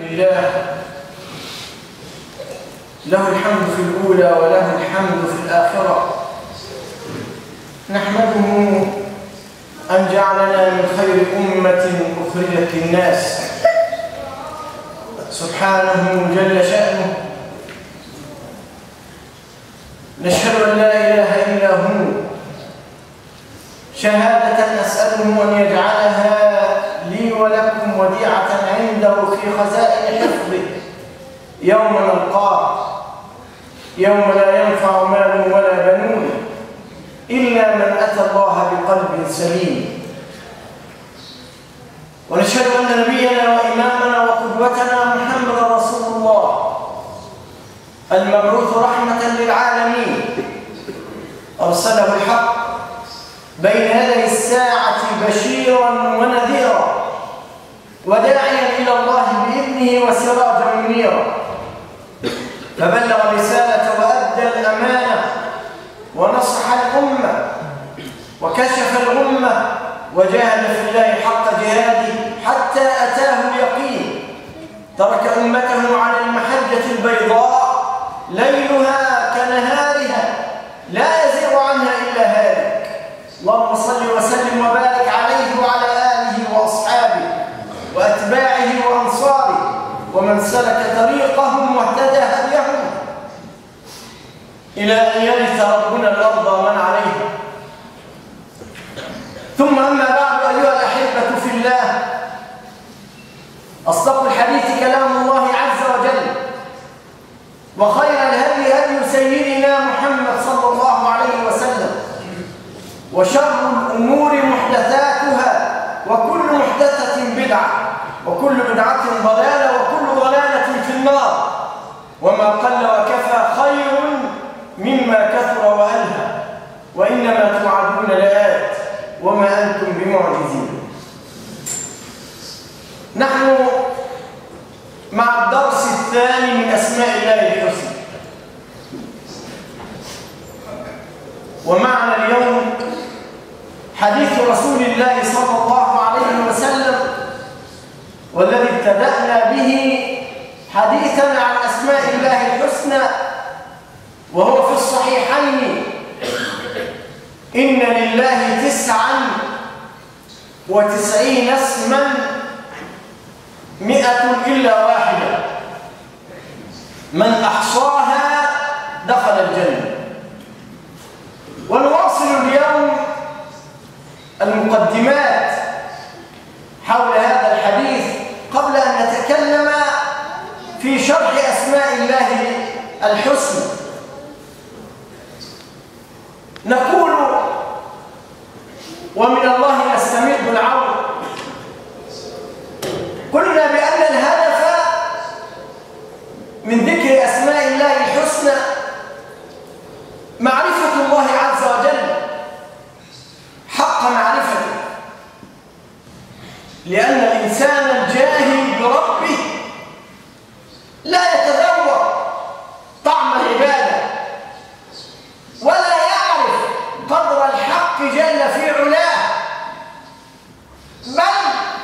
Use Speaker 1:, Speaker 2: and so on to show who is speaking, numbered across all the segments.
Speaker 1: لله له الحمد في الأولى وله الحمد في الآخرة. نحمده أن جعلنا من خير أمة أخرجت للناس سبحانه جل شأنه. نشهد أن لا إله إلا هو شهادة نسأله أن يجعلها لي ولكم وديعة عنده في خزائن حفظه يوم نلقاه، يوم لا ينفع مال ولا بنون إلا من أتى الله بقلب سليم. ونشهد أن نبينا وإمامنا وقدوتنا محمد رسول الله المبعوث رحمة للعالمين، أرسله الحق بين يدي الساعة بشيرا ونذيرا وداعيا إلى الله بإذنه وسراجا منيرا، فبلغ الرسالة وأدى الأمانة ونصح الأمة وكشف الغمة وجاهد في الله حق جهاده حتى أتاه اليقين. ترك أمته على المحجة البيضاء ليلها كنهارها لا يزيغ عنها إلا هالك. اللهم صل وسلم وبارك عليه وعلى آله وأصحابه وأتباعه وأنصاره ومن سلك طريقهم واهتدى هديهم إلى أن يرث ربنا الأرض ومن عليها. ثم أما بعد أيها الأحبة في الله، أصدق الحديث كلام الله عز وجل، وخير الهدي هدي سيدنا محمد صلى الله عليه وسلم، وشر الأمور محدثاتها وكل محدثة بدعة وكل بدعة ضلالة وكل ضلالة في النار، وما قل وكفى خير مما كثر وألهى، وإنما توعدون لآت وما أنتم بمعجزين. نحن مع الدرس الثاني من أسماء الله الحسنى، ومعنا اليوم حديث رسول الله صلى الله عليه وسلم، والذي ابتدأنا به حديثنا عن أسماء الله الحسنى وهو في الصحيحين: إن لله 99 اسما 100 إلا واحدة، من أحصاها دخل الجنة. ونواصل اليوم المقدمات حول هذا الحديث قبل أن نتكلم في شرح أسماء الله الحسنى. نقول ومن الله نستمد العون. قلنا بأن الهدف من ذكر أسماء الله الحسنى معرفة الله عز وجل حق معرفته، لأن الإنسان الجاهل بربه لا يتذوق طعم العبادة ولا يعرف قدر الحق جل في علاه، بل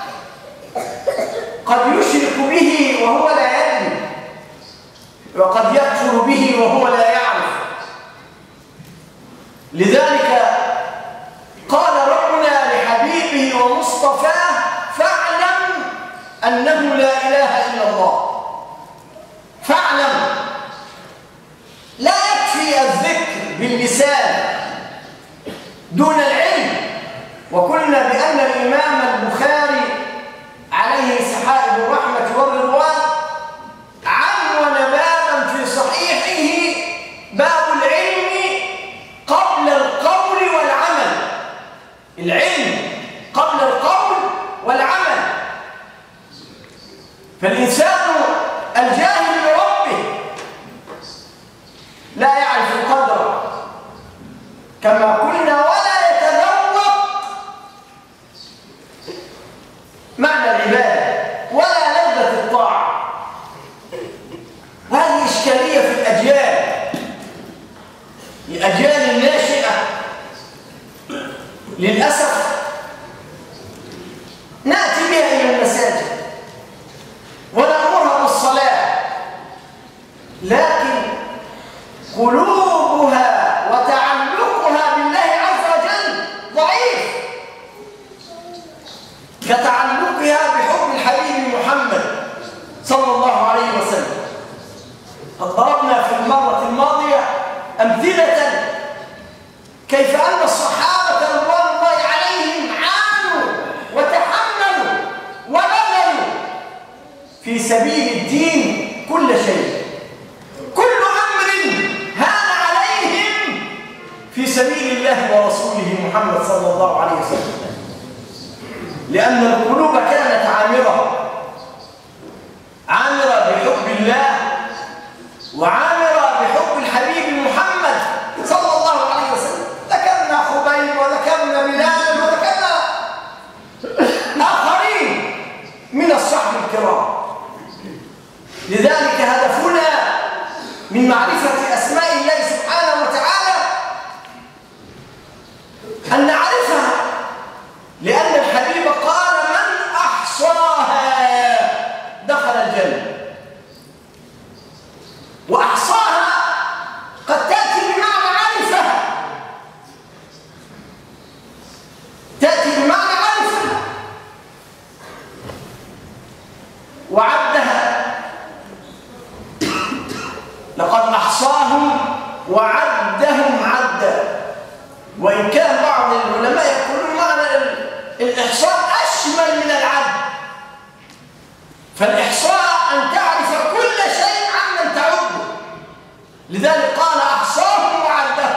Speaker 1: قد يشرك به وهو لا يدري، وقد يكفر به وهو لا يعرف. لذلك قال ربنا لحبيبه ومصطفاه: فاعلم أنه لا إله إلا الله. فاعلم، لا يكفي الذكر باللسان دون العلم. وقلنا بأن الإمام البخاري عليه سحائب الرحمة والرضوان عنون بابا في صحيحه: باب العلم قبل القول والعمل. العلم قبل القول والعمل. فالإنسان الجاهل بربه لا يعرف القدر كما قلنا، ولا يتذوق معنى العبادة ولا لذة الطاعة. وهذه إشكالية في الأجيال الناشئة للأسف. نأتي بها إلى المساجد ونأمرها أمثلة كيف أن الصحابة رضوان الله عليهم عانوا وتحملوا وبذلوا في سبيل الدين كل شيء، كل أمر هان عليهم في سبيل الله ورسوله محمد صلى الله عليه وسلم، لأن القلوب كانت عامرة بحب الله وعامرة بحب الحبيب محمد صلى الله عليه وسلم. ذكرنا خبيب وذكرنا بلال وذكرنا آخرين من الصحب الكرام. لذلك هدفنا من معرفة أسماء الله سبحانه وتعالى أن نعرفها، لأن الحبيب قال من أحصاها دخل الجنة. وأحصاها قد تأتي بمعنى عرفها، تأتي بمعنى عرفها وعدها. لقد أحصاهم وعدهم عدا. وإن كان بعض العلماء يقولون معنى الإحصاء أشمل من العد، فالإحصاء أن تعرف كل شيء عمن تعده. لذلك قال أحصاهم وعدهم.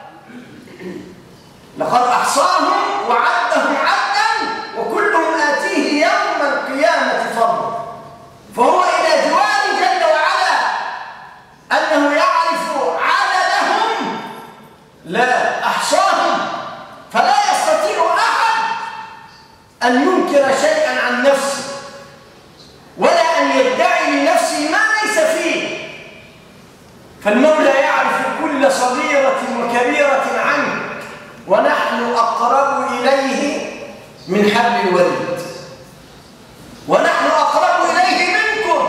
Speaker 1: لقد أحصاهم وعدهم عدا وكلهم آتيه يوم القيامة فردا. فهو إلى جوار جل وعلا أنه يعرف عددهم، لا أحصاهم، فلا يستطيع أحد أن ينكر شيئا عن نفسه ولا أن يدعي لنفسه ما ليس فيه. فالمولى يعرف كل صغيرة وكبيرة عنه، ونحن أقرب إليه من حبل الوريد، ونحن أقرب إليه منكم.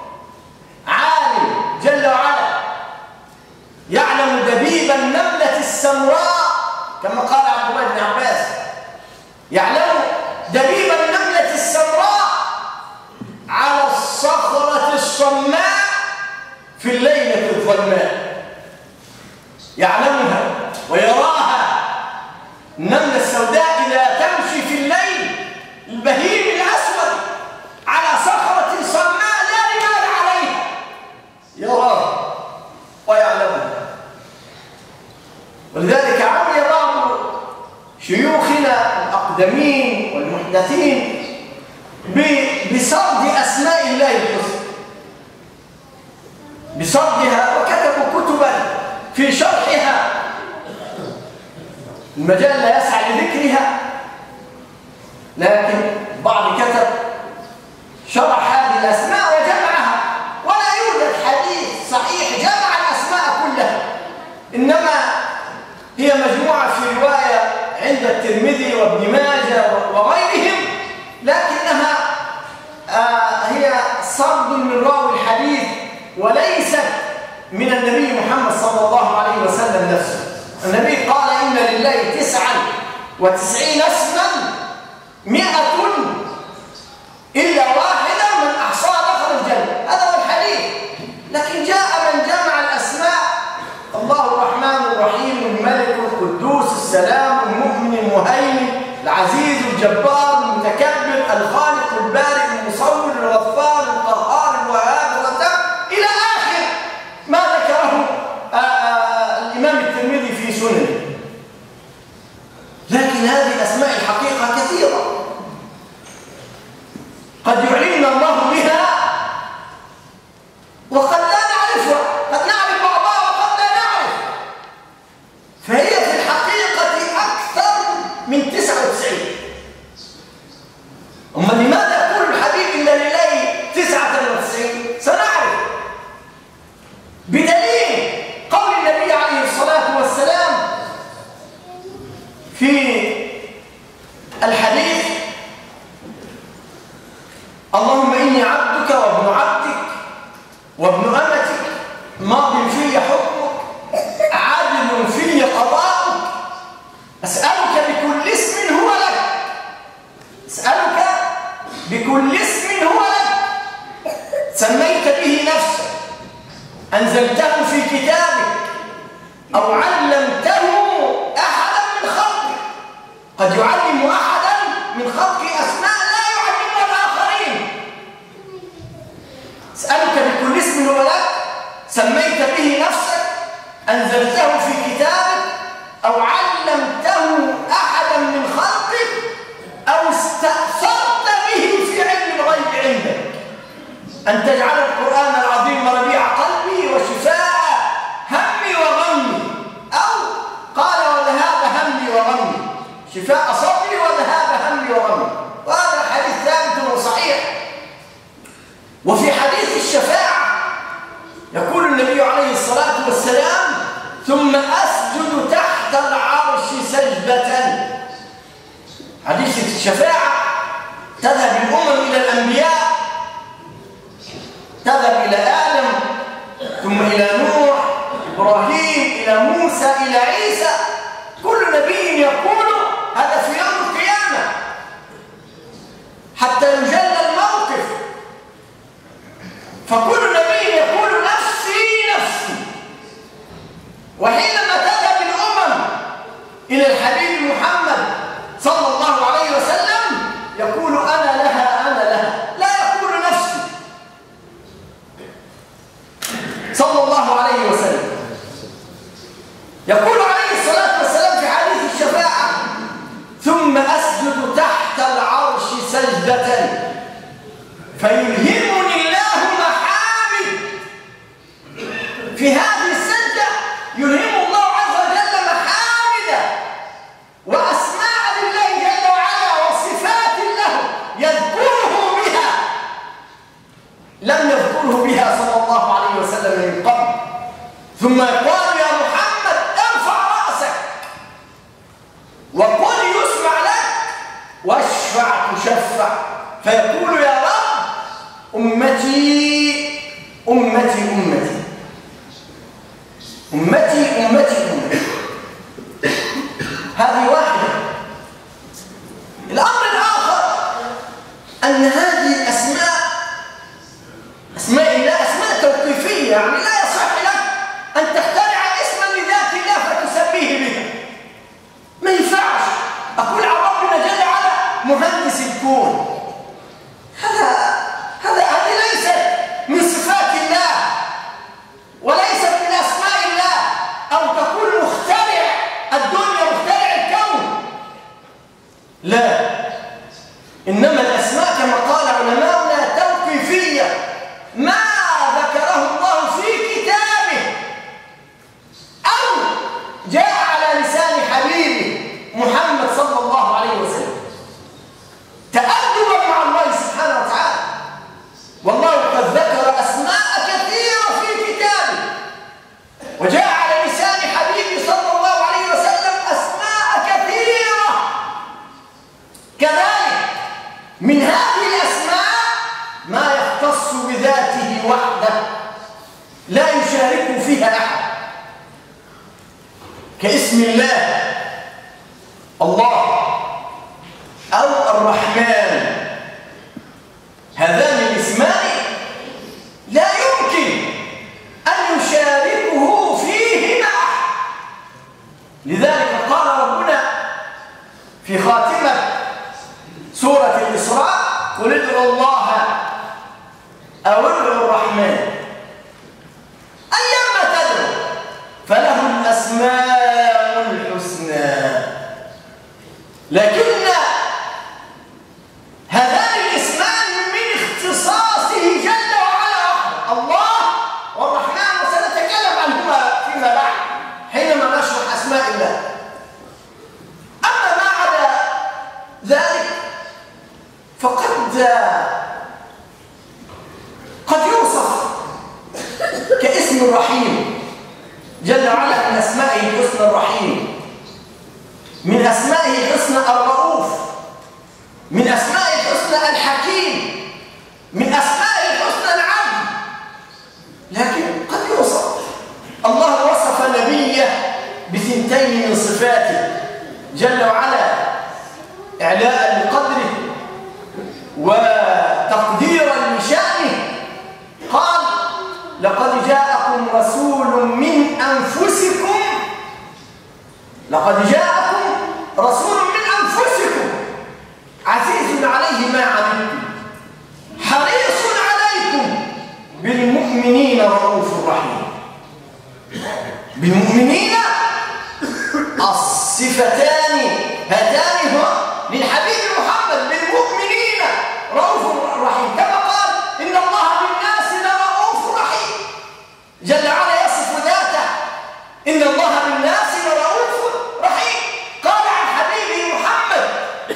Speaker 1: عالم جل وعلا يعلم دبيب النملة السمراء، كما قال عبد الله بن عباس، يعلم دبيب النملة السمراء على الصخرة الصماء في الليلة الظلماء، يعلمها ويراها. النملة السوداء إذا تمشي في الليل البهيم الأسود على صخرة صماء لا رمال عليها، يراها ويعلمها. ولذلك عمي بعض شيوخنا الأقدمين والمحدثين بسرد أسماء الله الحسنى، بسردها، وكتبوا كتبا في شرحها. المجال لا يسعى لذكرها، لكن بعض كتب شرح هذه الأسماء وجمعها. ولا يوجد حديث صحيح جمع الأسماء كلها، إنما هي مجموعة في رواية عند الترمذي وابن ماجه وغيرهم، لكنها هي سرد من راوي الحديث وليست من النبي محمد صلى الله عليه وسلم نفسه. النبي قال إن لله 99 اسما 100 إلا واحدة من أحصاها دخل الجنة. هذا هو الحديث. لكن جاء من جمع الأسماء: الله الرحمن الرحيم، الملك القدوس السلام المؤمن المهيمن العزيز الجبار المتكبر الخالق البارئ المصور الغفار القهار الوهاب الرزاق إلى آخر ما ذكره الإمام الترمذي في سننه. لكن هذه الأسماء الحقيقة كثيرة قد يعلمنا الله بها وقد لا نعرفها، قد نعرف بعضها وقد لا نعرف. فهي في الحقيقة أكثر من 99. أما لماذا يقول الحبيب إن لله 99؟ سنعرف بدليل قول النبي عليه الصلاة والسلام في الحديث: اللهم إني عبدك وابن عبدك وابن أمتك، ماض في حكمك، عادل في قضاءك، أسألك بكل اسم هو لك، أسألك بكل اسم هو لك سميت به نفسك، أنزلته في كتابك، أو قد يعلم أحدا من خلقه أسماء لا يعلمها الآخرين. أسألك بكل اسم هو لك سميت به نفسك، أنزلته في كتابك، أو علمته أحدا من خلقك، أو استأثرت به في علم الغيب عندك، أن تجعل القرآن العظيم ربيع قلبي وشفاء همي وغمي، أو قال وذهاب همي وغمي، شفاء صدري وذهاب همي وغمي. وهذا الحديث ثابت وصحيح. وفي حديث الشفاعة يقول النبي عليه الصلاة والسلام: ثم أسجد تحت العرش سجدة. حديث الشفاعة تذهب الأمم إلى الأنبياء، تذهب إلى آدم، ثم إلى نوح، إبراهيم، إلى موسى، إلى عيسى. كل نبي يقول هذا في يوم القيامة حتى يجلى الموقف، فكل نبي يقول نفسي نفسي. وحينما تذهب الأمم إلى الحبيب محمد صلى الله عليه وسلم يقول أنا لها أنا لها، لا يقول نفسي صلى الله عليه وسلم. يقول عليه الصلاة والسلام في حديث الشفاعة: ثم أسجد تحت العرش سجدة فيلهمني الله محامد. في هذه السجدة يلهم الله عز وجل محامد وأسماء لله جل وعلا وصفات له يذكره بها لم يذكره بها صلى الله عليه وسلم من قبل. ثم يقول: يا محمد ارفع رأسك وقل يسمع لك واشفع تشفع. فيقول: يا رب أمتي أمتي أمتي أمتي أمتي أمتي. هذه واحدة. الأمر الآخر أن هذه الأسماء أسماء الله أسماء توقيفية، يعني لا يصح لك أن تخترع اسما لذات الله فتسميه به. ما ينفعش أقول عن ربنا جل وعلا مهندس الكون. هذه ليست من صفات الله وليست من أسماء الله. أو تقول مخترع الدنيا مخترع الكون، لا. إنما الأسماء كما قال علماؤنا توقيفية، ما ذكره الله في كتابه أو جاء على لسان حبيبه محمد صلى الله عليه وسلم تأدبا مع الله سبحانه وتعالى. والله قد ذكر أسماء كثيرة في كتابه، وجاء على لسان حبيبه صلى الله عليه وسلم أسماء كثيرة. كذلك من هذه الأسماء ما يختص بذاته وحده لا يشارك فيها أحد، كاسم الله الله أو الرحمن. هذان الاسمان لا يمكن أن يشاركه فيهما أحد. لذلك قال ربنا في خاتمة سورة الإسراء: قل ادعوا الله أو ادعوا الرحمن أيما تدعوا فله الأسماء الحسنى. لكن هذان الاسمان من اختصاصه جل وعلا وحده، الله والرحمن، وسنتكلم عنهما فيما بعد حينما نشرح أسماء الله. أما ما عدا ذلك فقد يوصف كاسم الرحيم جل وعلا من أسمائه الحسنى الرحيم، من أسمائه الحسنى الرؤوف، من أسمائه الحسنى الحكيم، من أسمائه الحسنى العدل. لكن قد يوصف الله وصف نبيه بثنتين من صفاته جل وعلا إعلاء لقدره وتقديرا لشأنه. قال: لقد جاءكم رسول من أنفسكم، لقد جاءكم رسول من أنفسكم عليه ما عنتم حريص عليكم بالمؤمنين رؤوف رحيم. بالمؤمنين الصفتان هاتان هو للحبيب محمد، بالمؤمنين رؤوف رحيم، كما قال إن الله بالناس لرؤوف رحيم. جل وعلا يصف ذاته إن الله بالناس لرؤوف رحيم. قال عن حبيبه محمد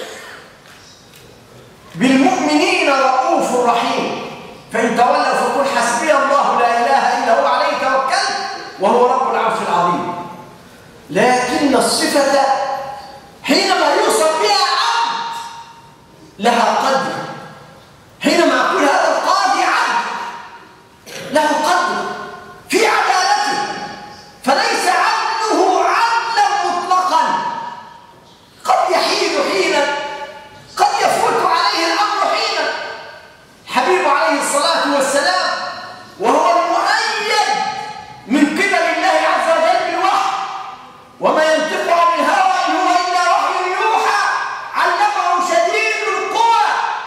Speaker 1: بالمؤمنين رؤوف رحيم. فإن تولوا فقل حسبي الله لا إله إلا هو عليه توكلت وهو رب العرش العظيم. لكن الصفة حينما يوصف بها عبد لها قدر. حينما أقول هذا القاضي عبد له قدر في عدالته، فليس عدله عدلا مطلقا، قد يحيد حينا، قد يفوت عليه الأمر حينا. حبيب عليه الصلاة والسلام وهو المؤيد من قبل الله عز وجل بالوحي، وما ينطق عن الهوى إن هو إلا وحي يوحى، علمه شديد القوى.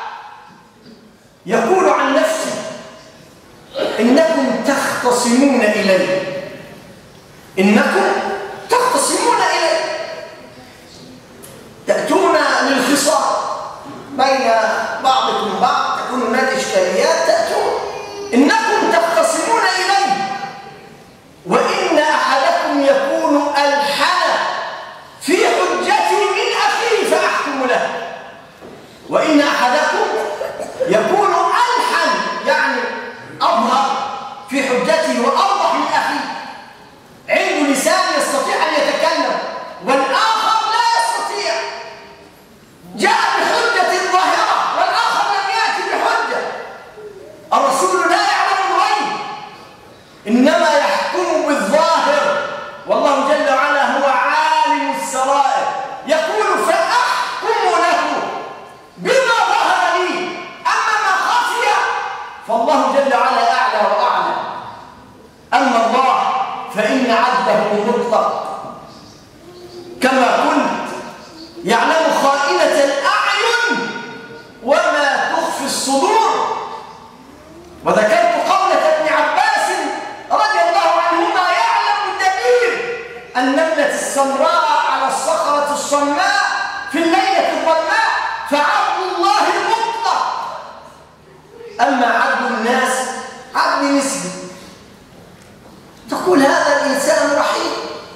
Speaker 1: يقول عن نفسه إنكم تختصمون إلي، إنكم تختصمون إلي، تأتون للخصام بين بعضكم بعض، تكون هناك إشكاليات، تأتون إنكم تختصمون إلي، وإن أحدكم يكون ألحن في حجتي من أخيه فأحكم له. وإن أحدكم يكون ألحن يعني أظهر في حجته وأوضح من أخيه، عنده لسان يستطيع أن يتكلم والآخر لا يستطيع، جاء بحجة ظاهرة والآخر لم يأتي بحجة. الرسول لا يعلم الغيب، إنما يحكم بالظاهر، والله جل وعلا هو عالم السرائر. يقول فأحكم له بما ظهر لي، أما ما خفي فالله جل وعلا أعلى وأعلى. أما الله فإن عدله مطلق، كما قلت يعلم خائنة الأعين وما تخفي الصدور. وذكرت قولة ابن عباس رضي الله عنهما يعلم الدبير النملة السمراء على الصخرة الصماء في الليلة الظلماء، فعدل الله المطلق. أما عدل الناس عدل نسبي، تقول هذا الإنسان رحيم،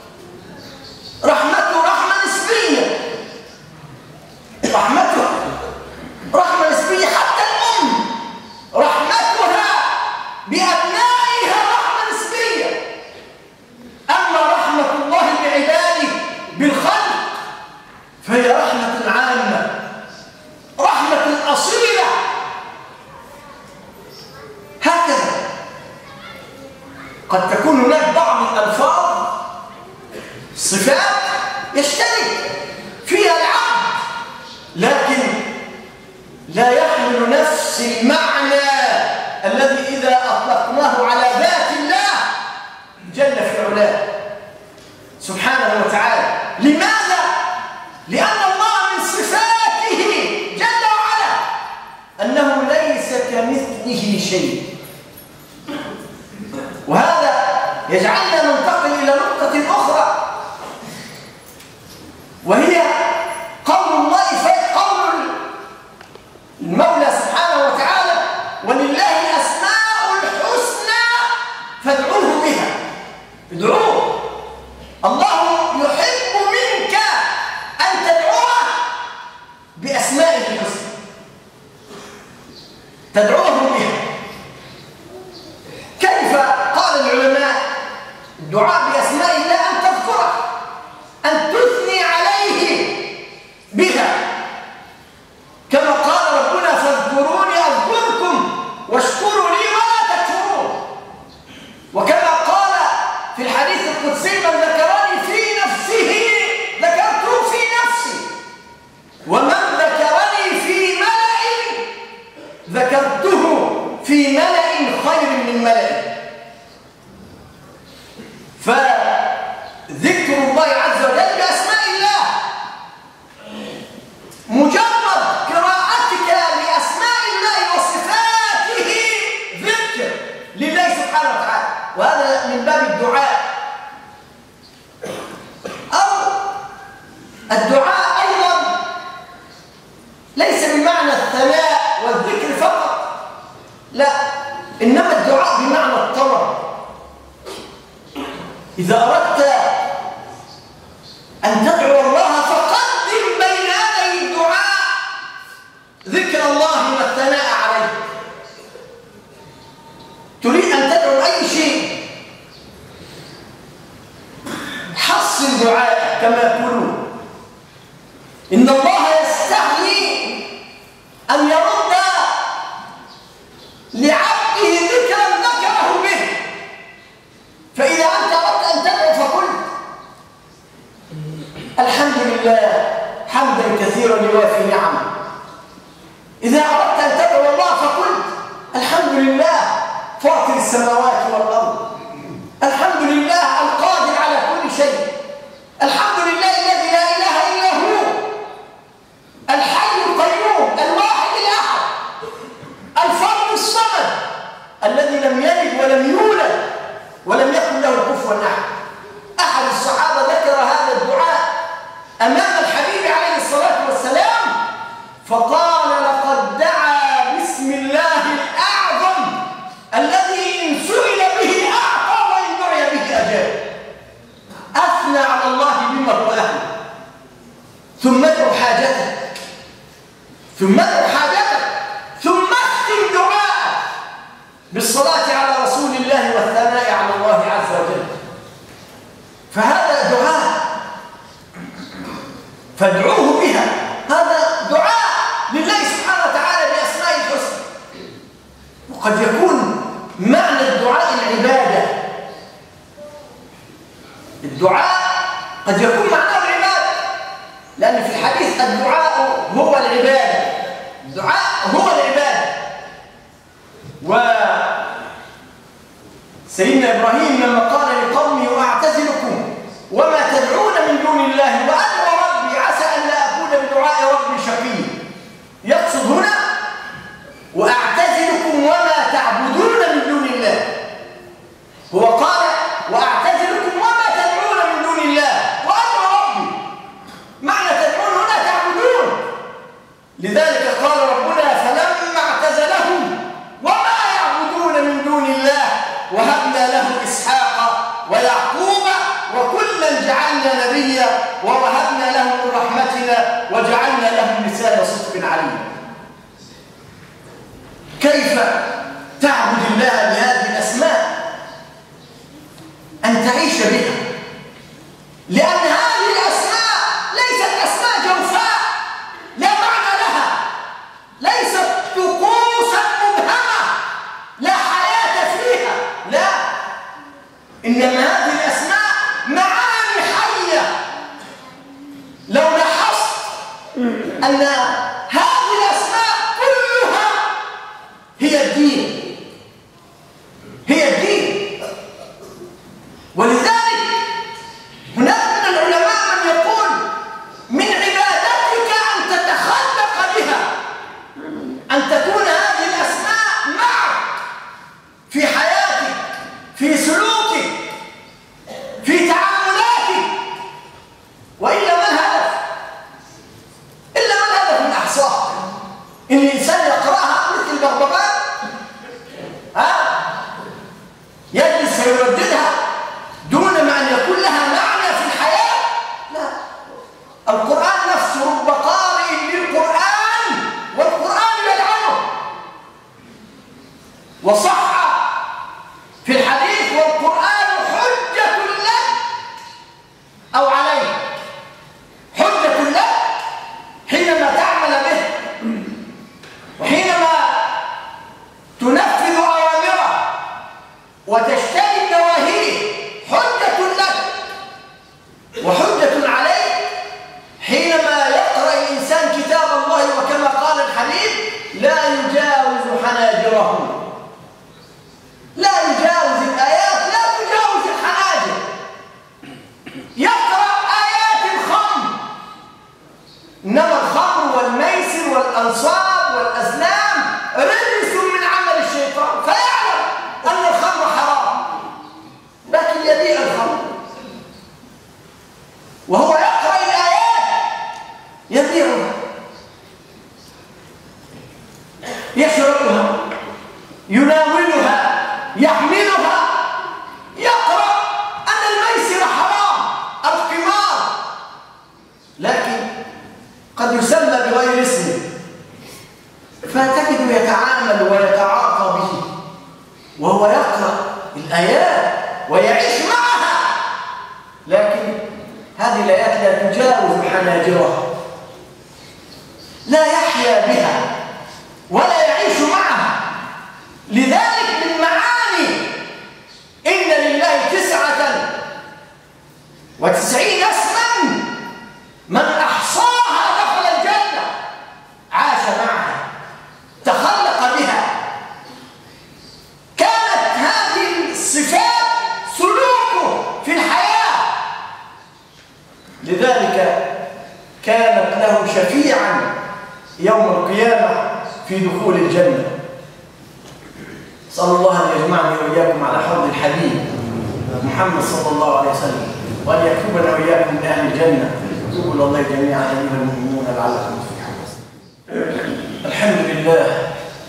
Speaker 1: رحمته رحمة نسبية، رحمته رحمة نسبية. حتى الأم رحمتها بأبنائها رحمة نسبية. أما رحمة الله بعباده بالخلق فهي رحمة عامة، رحمة أصيلة. هكذا قد تكون هناك بعض الألفاظ صفات يشترك فيها العبد، لكن لا يحمل نفس المعنى الذي إذا أطلقناه على ذات الله جل في علاه سبحانه وتعالى. لماذا؟ لأن الله من صفاته جل وعلا أنه ليس كمثله شيء. وهذا يجعلنا ننتقل إلى نقطة أخرى، وهي قول المولى سبحانه وتعالى ولله الأسماء الحسنى فادعوه بها. ادعوه، الله يحب منك أن تدعوه بأسمائه الحسنى، تدعوه بها. كيف؟ قال العلماء الدعاء بأسماء الله أن تذكره، أن تثني عليه بها، كما قال ربنا فاذكروني أذكركم واشكروا لي ولا تكفرون. وكما قال في الحديث القدسي من ذكرني في نفسه ذكرته في نفسي، ومن ذكرني في ملأ ذكرته فأحسن دعاء كما يقولون. إن الله يستحيي أن يرد لعبده ذكرا ذكره به. فإذا أنت أردت أن تدعو فقل الحمد لله حمدا كثيرا يوافي نعمه. إذا أردت أن تدعو الله فقل الحمد لله فاطر السماوات والأرض، الحمد لله القادر على كل شيء، الحمد لله الذي لا إله إلا هو الحي القيوم الواحد الأحد الفرد الصمد الذي لم يلد ولم يولد ولم يكن له كفوا أحد. أحد الصحابة ذكر هذا الدعاء أمام الحبيب عليه الصلاة والسلام فقال لقد دعا باسم الله الأعظم الذي إن سئل به أعطى وإن دعي به أجاب. أثنى على الله بما هو أهله. ثم ادعو حاجتك، ثم ادعو حاجتك، ثم اختم دعاءك بالصلاة على رسول الله والثناء على الله عز وجل. فهذا دعاء فادعوه بها. هذا دعاء لله سبحانه وتعالى بأسماء الحسنى. وقد يكون معنى الدعاء العبادة. الدعاء قد يكون معناه العبادة، لأن في الحديث الدعاء هو العبادة. الدعاء هو العبادة. وسيدنا إبراهيم لما قال لقومه وأعتزلكم وما تدعون من دون الله وأدعو ربي عسى أن لا أكون بدعاء ربي شقيا، يقصد هنا وأعتزلكم وما تعبدون من دون الله. هو قال وأعتزلكم وما تدعون من دون الله وأدعو ربي، معنى تدعون هنا تعبدون. لذلك قال ربنا فلما اعتزلهم وما يعبدون من دون الله وهبنا له إسحاق ويعقوب وكلا جعلنا نبيا ووهبنا لهم من رحمتنا وجعلنا لهم لسان صدق عليم. كيف تعبد الله بهذه الأسماء؟ أن تعيش بها، لأن هذه الأسماء ليست أسماء جوفاء لا معنى لها، ليست طقوسا مبهمة لا حياة فيها، لا، إنما هذه الأسماء معاني حية. لو لاحظت أن هذه الأسماء كلها هي الدين، هي الدين. ولذلك هناك من العلماء من يقول من عبادتك أن تتخلق بها، أن تكون هذه الأسماء معك في حياتك، في سلوكك، في تعاملاتك. وإلا ما الهدف؟ إلا ما الهدف من أحصاها؟ إن الإنسان يقرأها مثل البغبغاء يجلس ويرددها دون ما أن يكون لها معنى في الحياة؟ لا. القرآن نفسه رب قارئ للقرآن والقرآن يلعنه. وصح في الحديث والقرآن حجة لك أو عليك. حجة لك حينما تعمل به وحينما تنفذ أوامره وتجتنب نواهيه، حجة لك. وحجة عليك حينما يقرأ الإنسان كتاب الله وكما قال الحبيب لا يجاوز حناجرهم، لا يجاوز الآيات، لا تجاوز الحناجر. يقرأ آيات الخمر، إنما الخمر والميسر والأنصاب والأزلام رجس من عمل الشيطان، فيعلم أن الخمر حرام لكن يبيع الخمر. وهو يقرأ الآيات يبيعها، يشربها، يناولها، يحملها. يقرأ أن الميسر حرام، القمار، لكن قد يسمى بغير اسمه، فتجد يتعامل ويتعاطى به وهو يقرأ الآيات ويعيش معها، لكن هذه الآيات لا تجاوز حناجره، لا يحيا بها ولا يعيش معها. لذلك من معاني إن لله 99 اسما من أحصاها دخل الجنة، عاش معها، تخلق بها، كانت هذه الصفات سلوكه في الحياة. لذلك كانت له شفيعا يوم القيامة في دخول الجنة. صلى الله أن يجمعني وإياكم على حوض الحبيب محمد صلى الله عليه وسلم، وأن يكتبنا وإياكم من أهل الجنة. توبوا إلى الله جميعا أيها المؤمنون لعلكم تفلحون. الحمد لله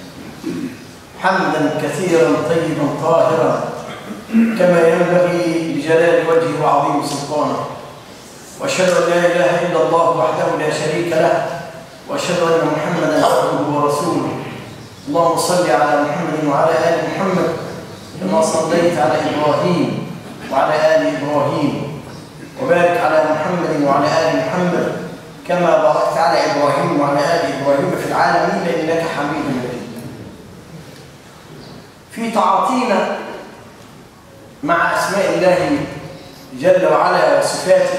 Speaker 1: حمدا كثيرا طيبا طاهرا كما ينبغي لجلال وجهه وعظيم سلطانه، وأشهد أن لا إله إلا الله وحده لا شريك له، وأشهد أن محمدا عبده ورسوله. اللهم صل على محمد وعلى آل محمد كما صليت على إبراهيم وعلى آل إبراهيم، وبارك على محمد وعلى آل محمد كما باركت على إبراهيم وعلى آل إبراهيم في العالمين إنك حميد مجيد. في تعاطينا مع أسماء الله جل وعلا وصفاته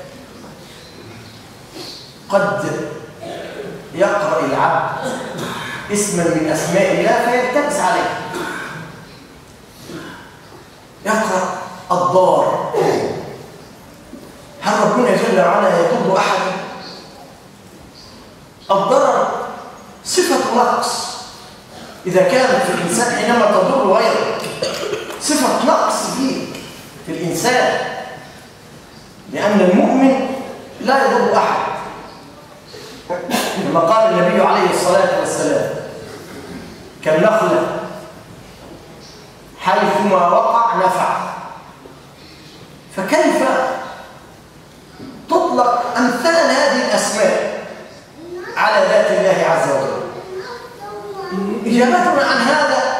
Speaker 1: قد يقرأ العبد اسما من أسماء الله فيلتبس عليه. يقرأ الضار، هل ربنا جل وعلا يضر أحدا؟ الضرر صفة نقص إذا كانت في الإنسان حينما تضر غيره، صفة نقص فيه في الإنسان، لأن المؤمن لا يضر أحد، كما قال النبي عليه الصلاة والسلام: كالنخلة حيثما وقع نفع. فكيف تطلق أمثال هذه الأسماء على ذات الله عز وجل؟ إجابتنا عن هذا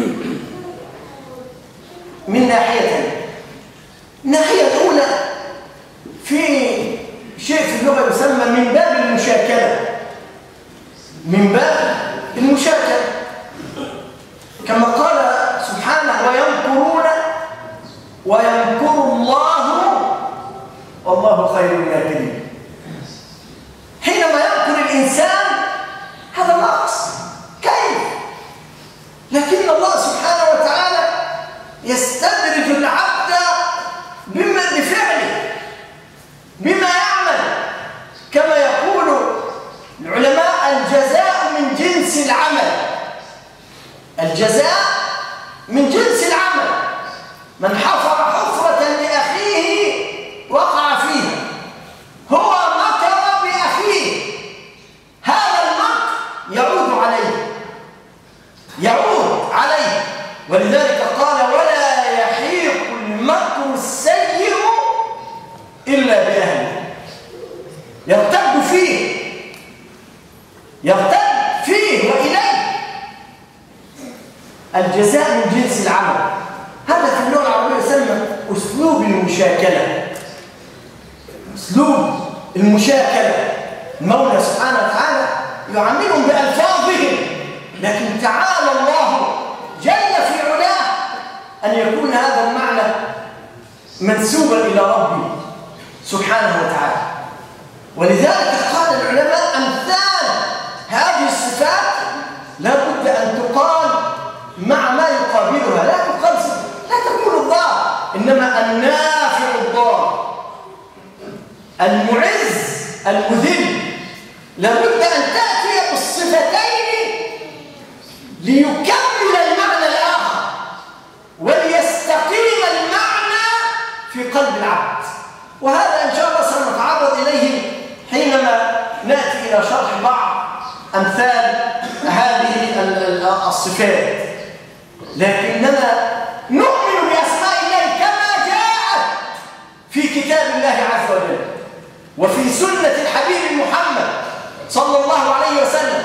Speaker 1: من ناحيتين. الناحية الأولى في شيء في اللغة يسمى من باب المشاكلة، من باب المشاكلة، كما قال سبحانه: ويمكرون ويمكر الله والله خير الماكرين. حينما يمكر الإنسان هذا نقص، كيف؟ لكن الله سبحانه وتعالى يستدرج العبد بفعله بما يعمل، كما يقول العلماء: الجزاء من جنس العمل. الجزاء من جنس العمل. من حفر حفرة لأخيه وقع فيها، هو مكر بأخيه، هذا المكر يعود عليه. ولذلك قال: ولا يحيق المكر السيء إلا بأهله. يرتد فيه وإليه. الجزاء من جنس العمل، هذا في اللغة العربية يسمى أسلوب المشاكلة. أسلوب المشاكلة، المولى سبحانه وتعالى يعاملهم بألفاظهم، لكن تعالى الله جل في علاه أن يكون هذا المعنى منسوبا إلى ربي سبحانه وتعالى. ولذلك قال العلماء: أمثال هذه الصفات لا بد أن تقال مع ما يقابلها، لا تقول الضار، إنما النافع الضار، المعز المذل. لا بد أن تأتي بالصفتين ليكمل المعنى الآخر وليستقيم المعنى في قلب العبد. وهذا إن شاء الله سنتعرض إليه حينما نأتي إلى شرح بعض أمثال هذه الصفات. لكننا نؤمن بأسماء الله كما جاءت في كتاب الله عز وجل وفي سنة الحبيب محمد صلى الله عليه وسلم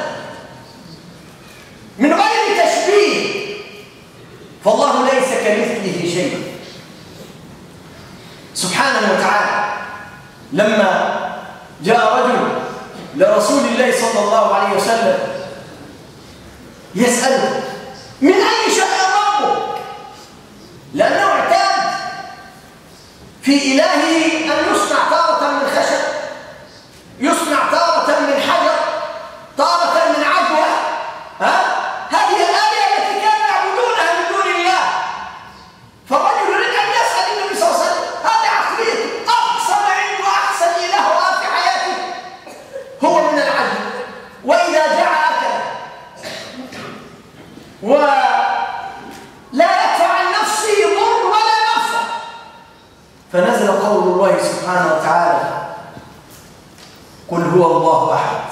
Speaker 1: من غير تشبيه، فالله ليس كمثله شيء سبحانه وتعالى. لما جاء رجل لرسول الله صلى الله عليه وسلم يسأله من أي شيء ربك؟ لأنه اعتاد في إلهه أن يصنع تارة من خشب، يصنع تارة من حجر، تارة من عجوة. هذه الآلهة التي كانوا يعبدونها من دون الله. فالرجل يريد أن يسأل النبي صلى الله عليه وسلم هذه عقليته، أقصى ما عنده أحسن إله في حياته هو من العجل، وإذا جاع أكل ولا يدفع عن نفسه ضر ولا نفع. فنزل قول الله سبحانه وتعالى قل هو الله أحد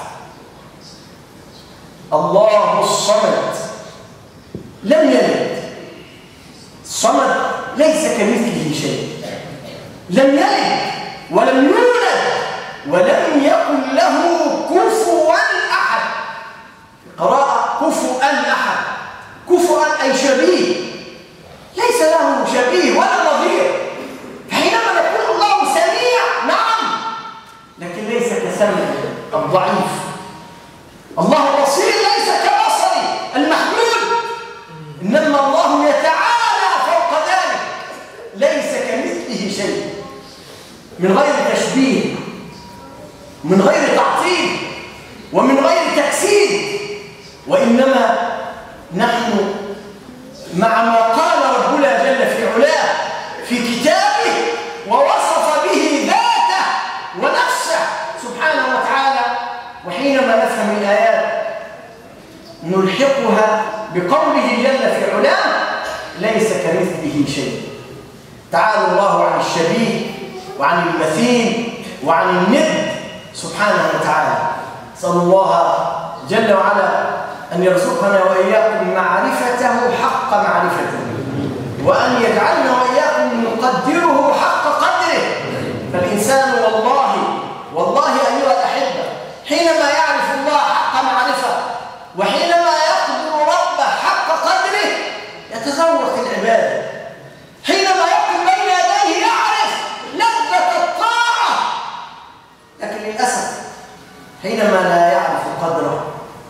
Speaker 1: الله الصمد لم يلد. الصمد ليس كمثله شيء، لم يلد ولم يولد ولم يكن له كفوا أحد. قراءة كفوا أحد، كفوا أي شبيه، ليس له شبيه ولا نظير. حينما نقول الله سميع، نعم، لكن ليس كسمع الضعيف. الله بصير ليس كبصري المحدود، إنما الله يتعالى فوق ذلك، ليس كمثله شيء، من غير تشبيه، من غير تعطيل، ومن غير تجسيد. وإنما نحن مع ما قال ربنا جل في علاه في كتابه ووصف به ذاته ونفسه سبحانه وتعالى، وحينما نفهم الآيات نلحقها بقوله جل في علاه ليس كمثله شيء. تعالى الله عن الشبيه وعن المثيل وعن الند سبحانه وتعالى. نسأل الله جل وعلا أن يرزقنا وإياكم معرفته حق معرفته، وأن يجعلنا وإياكم نقدره حق قدره. فالإنسان والله أيها الأحبة حينما يعرف الله حق معرفة، وحينما يقدر ربه حق قدره، يتذوق العبادة. حينما يقف بين يديه يعرف لذة الطاعة. لكن للأسف حينما لا يعرف قدره،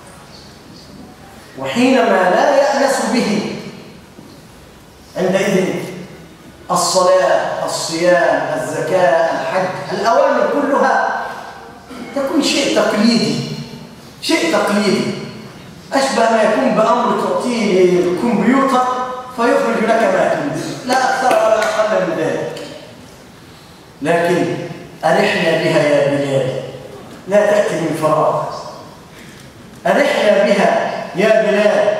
Speaker 1: وحينما لا يأنس به، عندئذ الصلاة، الصيام، الزكاة، الحج، الأوامر كلها تكون شيء تقليدي، أشبه ما يكون بأمر تعطيه الكمبيوتر فيخرج لك ما تريد، لا أكثر ولا أقل من ذلك. لكن أرحنا بها يا بلال، لا تأتي من فراغ. أرحنا بها يا بلال،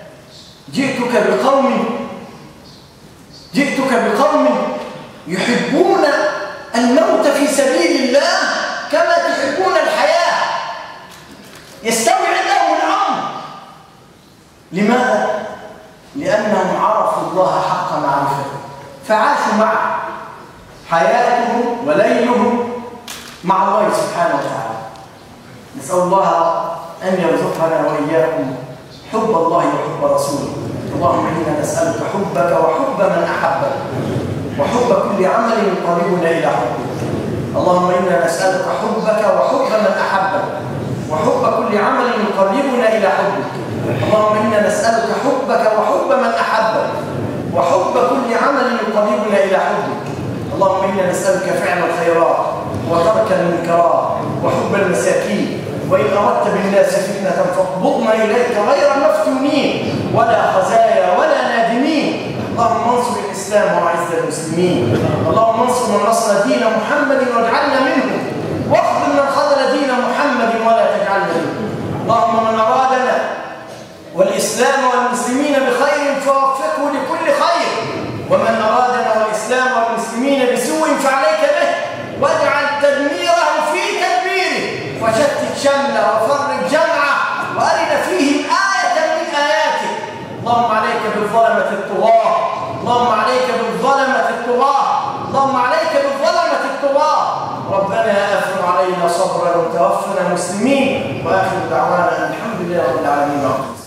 Speaker 1: جئتك بقوم يحبون الموت في سبيل الله كما تحبون الحياة، يستوي عندهم الأمر. لماذا؟ لأنهم عرفوا الله حق معرفته، فعاشوا معه حياتهم وليلهم مع الله سبحانه وتعالى. نسأل الله أن يرزقنا وإياكم حب الله وحب رسوله. اللهم إنا نسألك حبك وحب من أحبك، وحب كل عمل يقربنا إلى حبك. اللهم إنا نسألك حبك وحب من أحبك، وحب كل عمل يقربنا إلى حبك. اللهم إنا نسألك حبك وحب من أحبك، وحب كل عمل يقربنا إلى حبك. اللهم إنا نسألك فعل الخيرات وترك المنكرات وحب المساكين، وإن أردت بالناس فتنة فاقبضنا إليك غير مفتونين ولا خزايا ولا نادمين. اللهم انصر الإسلام وأعز المسلمين. اللهم انصر من نصر دين محمد واجعلنا منهم، واخذل من خذل دين محمد ولا تجعلنا منهم. اللهم من أرادنا والإسلام والمسلمين بخير فوفقه لكل خير، ومن أرادنا والإسلام والمسلمين بسوء فعليك به، واجعل تدميره في تدبيره، وشتت شمله وفرق جمعه، وأرنا فيهم آية من آياتك. اللهم عليك بالظلمة الطغاة، اللهم عليك بالظلمة الطغاة، اللهم عليك بالظلمة الطغاة. ربنا أفرغ علينا صبرا وتوفنا مسلمين، وآخر دعوانا الحمد لله رب العالمين.